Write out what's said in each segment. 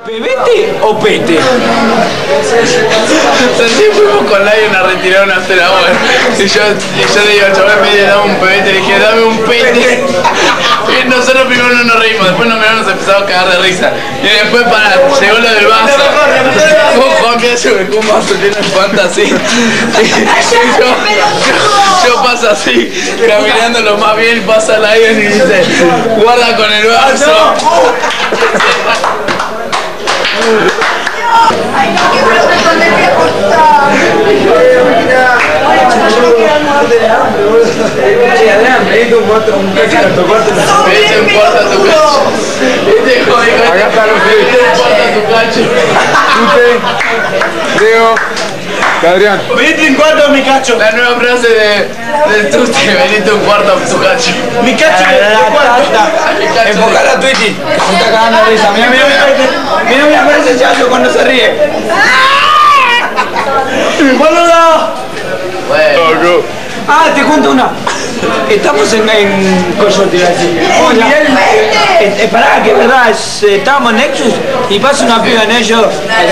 ¿Pebete o pete? Recién fuimos con Lion a retirar una cena, bueno. Y yo le digo al chaval, en vez de dame un pebete, le dije, dame un pete. Y nosotros primero no nos reímos, después nos miramos, nos empezamos a cagar de risa. Y después llegó lo del vaso. Juan Piazo me dejó un vaso lleno de Fanta así. Yo paso así, caminando lo más bien, y pasa Lion y dice, guarda con el vaso. Ay, no quiero responder que apostar. Pedite un cuarto a tu cacho. Acá está los pedite un cuarto a tu cacho. Tute, Leo, Adrián. Venite un cuarto a mi cacho. La nueva frase del Tute, venite un cuarto a tu cacho. Mi cacho de cuarto. Enfocala a Twitty. Se está cagando de risa. Mira, parece el chacho cuando se ríe. ¡Boludo! Bueno. Ah, te cuento una. Estamos en Coyote, pará, que es verdad, estábamos en Nexus y pasa una piba en ellos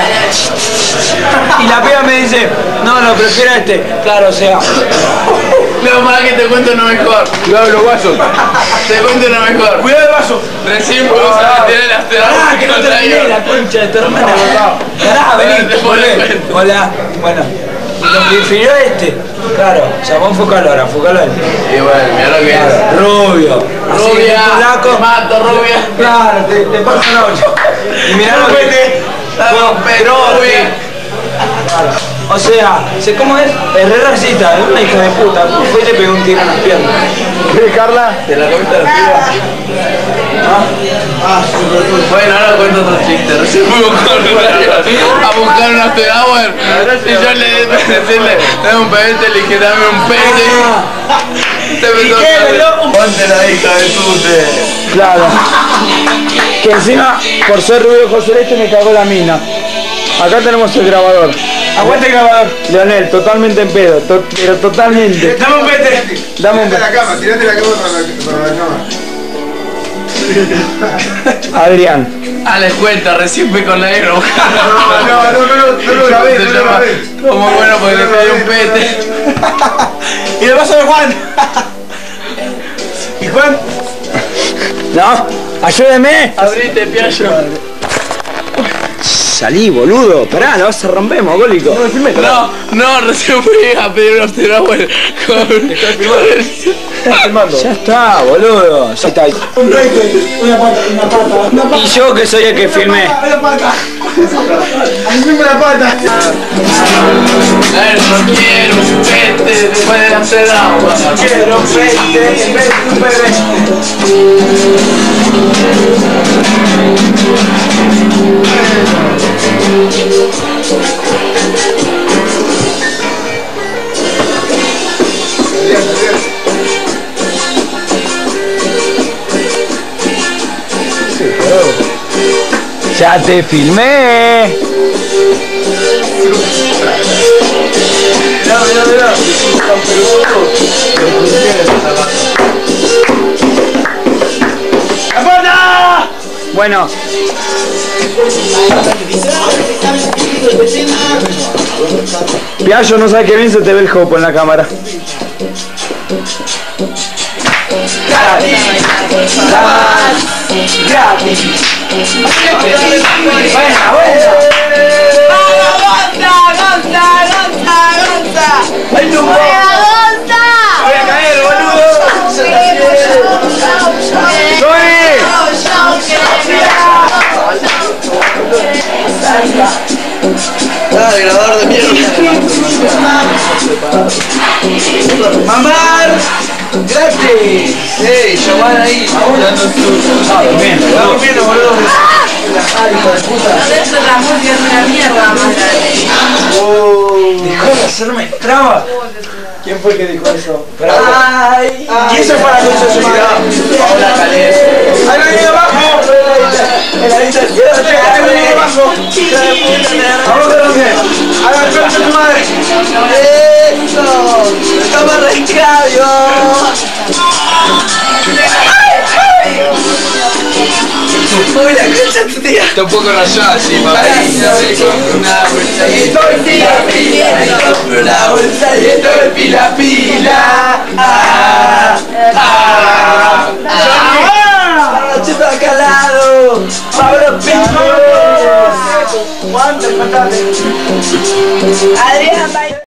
y la piba me dice, no, prefiero este. Claro, o sea. No, para que te cuento uno mejor. Cuidado de los vasos. Te cuento uno mejor. Cuidado el vaso. Recién fuimos a meter el asteroide. Que no terminé la concha de tu hermana. Pará, vení, volvé. Hola, bueno. Lo prefirió este. Claro, o sea, vos enfocalo ahora, enfocalo a él. Y bueno, mirá lo que es. Rubio. Rubia, polaco. te mato, rubia. Claro, te paso la olla. Y mirá lo que rubia. O sea, ¿cómo es? Es re racista, es una hija de puta. Fue y le pegó un tiro en las piernas. ¿Qué, Carla? ¿Te la comiste a la piba? Bueno, ahora cuento otro chiste. Recién fuimos con a buscar un after hour y yo le decirle, dame un pebete, le dije, dame un pete. Te empezó a ponte la hija de Tute. Claro. Que encima, por ser rubio ojo celeste, me cagó la mina. Acá tenemos el grabador. Aguanta el grabador. Leonel, totalmente en pedo, pero totalmente. Dame un pete. Dame un pete. Tirate la cama para la cama. Adrián. Les cuento, recién fui con la hija. No lo grabé. Como bueno porque le pedí un pete. Y el vaso de Juan. ¿Y Juan? No, ayúdeme. Abrite, Piayo. Salí, boludo. Pará, la vas a romper, mogólico. No, recién fui a pedir un after hour Ya está, boludo. Ya está. Una pata. Y yo que soy el que filmé. Una pata. Así la pata. A ver, no quiero un pete después de hacer agua. No quiero un pete en vez de un bebé. Ya te filmé. Mirá. ¡La pata! Bueno. Piayo no sabe que bien se te ve el jopo en la cámara. Gratis. Buena. ¡Gonza! ¡Ay, no! ¡Gonza! ¡Voy a caer, boludo! Grabador de mierda. ¡Mamar! ¡Gratis! Ey, llamar ahí. Durmiendo, boludo. Eso la música es una mierda, madre. Dejó de hacerme traba. ¿Quién fue que dijo eso? Ay. ¿Y eso fue la concha de su vida? Paola Calés. ¡Ahí viene abajo! En la lista izquierda, ahí viene abajo. Vamos a ver. ¡Haga el concha de tu madre! ¡Eso! ¡Estamos arrancados! Uy, la concha tu tía. Está un poco rayada, sí, papá. Una bolsa y todo el pila pila. Compro una bolsa y todo el pila pila. Chupa calado. Pablo Pinto. Juan, te faltaste. Adrián,